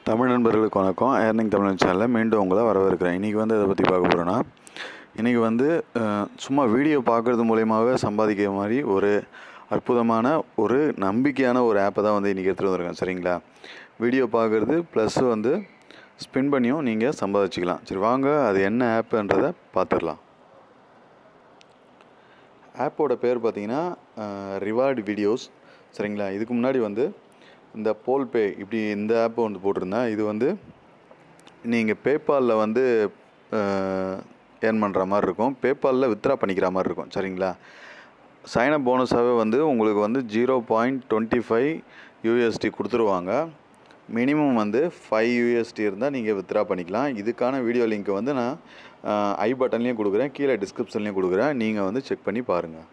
தமிழ் நண்பர்களுக்கு வணக்கம். ஏர்னிங் தமிழ் சேனலில் மீண்டும் உங்களை வரவேற்கிறேன். இன்றைக்கி வந்து இதை பற்றி பார்க்க போகிறோன்னா, இன்றைக்கி வந்து சும்மா வீடியோ பார்க்குறது மூலியமாகவே சம்பாதிக்கிற மாதிரி ஒரு அற்புதமான ஒரு நம்பிக்கையான ஒரு ஆப்பை தான் வந்து இன்றைக்கி எடுத்துகிட்டு வந்திருக்கேன். சரிங்களா? வீடியோ பார்க்குறது ப்ளஸ் வந்து ஸ்பின் பண்ணியும் நீங்கள் சம்பாதிச்சிக்கலாம். சரி, வாங்க அது என்ன ஆப்புன்றதை பார்த்துடலாம். ஆப்போட பேர் பார்த்திங்கன்னா ரிவார்டு வீடியோஸ். சரிங்களா? இதுக்கு முன்னாடி வந்து இந்த போல்பே இப்படி இந்த ஆப்பை வந்து போட்டிருந்தேன். இது வந்து நீங்கள் பேபாலில் வந்து ஏர்ன் பண்ணுற மாதிரி இருக்கும், பேபாலில் வித்ட்ரா பண்ணிக்கிற மாதிரி இருக்கும். சரிங்களா? சைனப் போனஸாகவே வந்து உங்களுக்கு வந்து 0.25 USD கொடுத்துருவாங்க. மினிமம் வந்து 5 USD இருந்தால் நீங்கள் வித்ட்ரா பண்ணிக்கலாம். இதுக்கான வீடியோ லிங்க் வந்து நான் ஐ பட்டன்லேயும் கொடுக்குறேன், கீழே டிஸ்கிரிப்ஷன்லேயும் கொடுக்குறேன். நீங்கள் வந்து செக் பண்ணி பாருங்கள்.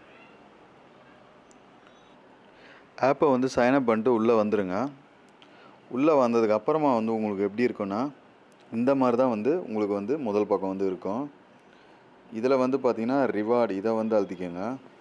ஆப்பை வந்து சைனப் பண்ணிட்டு உள்ளே வந்துடுங்க. உள்ளே வந்ததுக்கு அப்புறமா வந்து உங்களுக்கு எப்படி இருக்குன்னா, இந்த மாதிரி தான் வந்து உங்களுக்கு வந்து முதல் பக்கம் வந்து இருக்கும். இதில் வந்து பார்த்திங்கன்னா ரிவார்டு இதை வந்து அழுத்திக்கோங்க.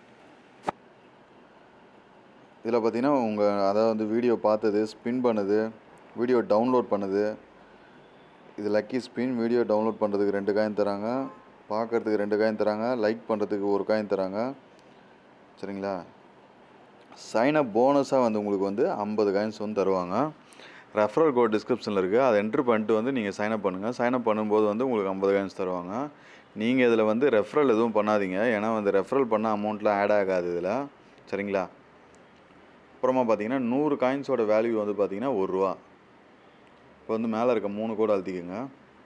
இதில் பார்த்திங்கன்னா அதாவது வந்து வீடியோ பார்த்தது, ஸ்பின் பண்ணுது, வீடியோ டவுன்லோட் பண்ணுது. இது லக்கி ஸ்பின். வீடியோ டவுன்லோட் பண்ணுறதுக்கு 2 காயின் தராங்க, பார்க்குறதுக்கு 2 காயின் தராங்க, லைக் பண்ணுறதுக்கு 1 காயின் தராங்க. சரிங்களா? சைனப் போனஸாக வந்து உங்களுக்கு வந்து 50 காயின்ஸ் வந்து தருவாங்க. ரெஃபரல் கோட் டிஸ்கிரிப்ஷனில் இருக்குது, அதை என்ட்ரு பண்ணிட்டு வந்து நீங்கள் சைனப் பண்ணுங்கள். சைனப் பண்ணும்போது வந்து உங்களுக்கு 50 காயின்ஸ் தருவாங்க. நீங்கள் இதில் வந்து ரெஃபரல் எதுவும் பண்ணாதீங்க, ஏன்னா வந்து ரெஃபரல் பண்ண அமௌண்ட்லாம் ஆட் ஆகாது இதில். சரிங்களா? அப்புறமா பார்த்தீங்கன்னா 100 காயின்ஸோட வேல்யூ வந்து பார்த்திங்கன்னா ₹1. இப்போ வந்து மேலே இருக்க 3 கோடு அழுத்திக்கோங்க.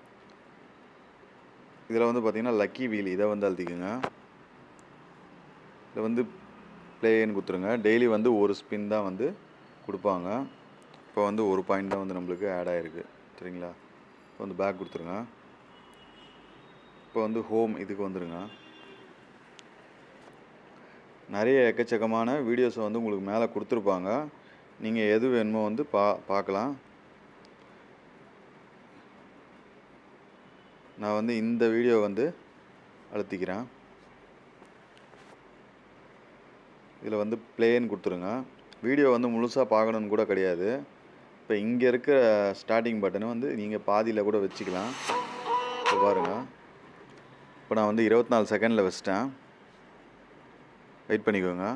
இதில் வந்து பார்த்திங்கன்னா லக்கி வீல் இதை வந்து அழுத்திக்கோங்க. இதை வந்து ப்ளேன்னு கொடுத்துருங்க. டெய்லி வந்து ஒரு ஸ்பின் தான் வந்து கொடுப்பாங்க. இப்போ வந்து 1 பாயிண்ட் தான் வந்து நம்மளுக்கு ஆட் ஆகிருக்கு. சரிங்களா? இப்போ வந்து பேக் கொடுத்துருங்க. இப்போ வந்து ஹோம் இதுக்கு வந்துடுங்க. நிறைய எக்கச்சக்கமான வீடியோஸை வந்து உங்களுக்கு மேலே கொடுத்துருப்பாங்க. நீங்கள் எது வேணுமோ வந்து பார்க்கலாம். நான் வந்து இந்த வீடியோ வந்து அழுத்திக்கிறேன். இதில் வந்து ப்ளேன்னு கொடுத்துருங்க. வீடியோ வந்து முழுசாக பார்க்கணுன்னு கூட கிடையாது. இப்போ இங்கே இருக்கிற ஸ்டார்டிங் பட்டனை வந்து நீங்கள் பாதியில் கூட வச்சுக்கலாம். இப்போ பாருங்கள், இப்போ நான் வந்து 24 செகண்டில் வச்சிட்டேன். வெயிட் பண்ணிக்கோங்க.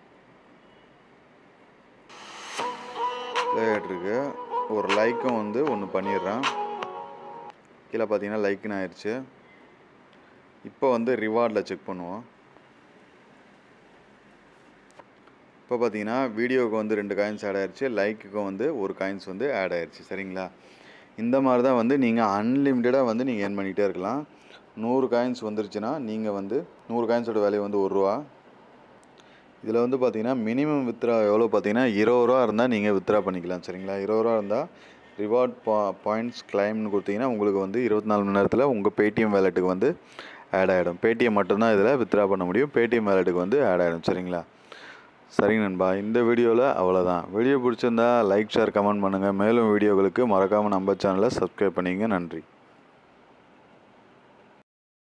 ப்ளே ஆகிட்டுருக்கு. ஒரு லைக்கும் வந்து ஒன்று பண்ணிடுறேன். கீழே பார்த்தீங்கன்னா லைக்குன்னு ஆயிடுச்சு. இப்போ வந்து ரிவார்டில் செக் பண்ணுவோம். இப்போ பார்த்தீங்கன்னா வீடியோவுக்கு வந்து 2 காயின்ஸ் ஆட் ஆகிடுச்சு, லைக்குக்கும் வந்து 1 காயின்ஸ் வந்து ஆட் ஆகிடுச்சு. சரிங்களா? இந்த மாதிரி தான் வந்து நீங்கள் அன்லிமிட்டடாக வந்து நீங்கள் ஏர்ன் பண்ணிகிட்டே இருக்கலாம். 100 காயின்ஸ் வந்துருச்சுன்னா நீங்கள் வந்து 100 காயின்ஸோட வேல்யூ வந்து ₹1. இதில் வந்து பார்த்தீங்கன்னா மினிமம் வித்ட்ரா எவ்வளோ பார்த்தீங்கன்னா ₹20 இருந்தால் நீங்கள் வித்ட்ரா பண்ணிக்கலாம். சரிங்களா? ₹20 இருந்தால் ரிவார்ட் பாயிண்ட்ஸ் கிளைம்னு கொடுத்தீங்கன்னா உங்களுக்கு வந்து 24 மணி நேரத்தில் உங்கள் பேடிஎம் வேலெட்டுக்கு வந்து ஆட் ஆகிடும். பேடிஎம் மட்டும்தான் இதில் வித்ட்ரா பண்ண முடியும். பேடிஎம் வேலெட்டுக்கு வந்து ஆட் ஆகிடும். சரிங்களா? சரிங்க நண்பா, இந்த வீடியோவில் அவ்வளோதான். வீடியோ பிடிச்சிருந்தா லைக், ஷேர், கமெண்ட் பண்ணுங்கள். மேலும் வீடியோகளுக்கு மறக்காமல் நம்ம சேனலை சப்ஸ்கிரைப் பண்ணிங்க. நன்றி.